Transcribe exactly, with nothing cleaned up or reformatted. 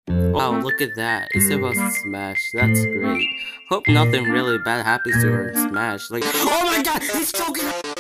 Wow, look at that. Isabelle's Smash. That's great. Hope nothing really bad happens to her in Smash. Like, oh my god, he's choking!